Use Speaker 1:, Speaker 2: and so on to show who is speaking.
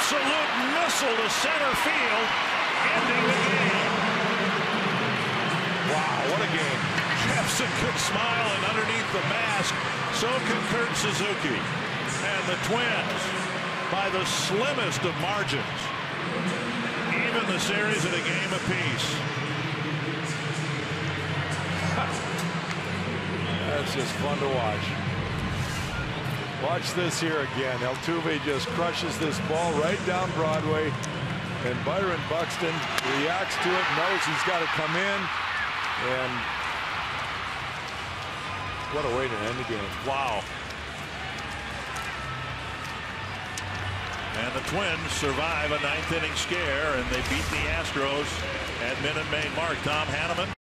Speaker 1: absolute missile to center field, ending the game.
Speaker 2: Wow, what a game.
Speaker 1: Jefferson could smile, and underneath the mask, so can Kurt Suzuki. And the Twins, by the slimmest of margins, even the series at a game apiece.
Speaker 2: That's just fun to watch. Watch this here again. Altuve just crushes this ball right down Broadway, and Byron Buxton reacts to it, knows he's got to come in, and what a way to end the game.
Speaker 1: Wow. And the Twins survive a ninth-inning scare, and they beat the Astros at Minute Maid Park. Tom Hanneman.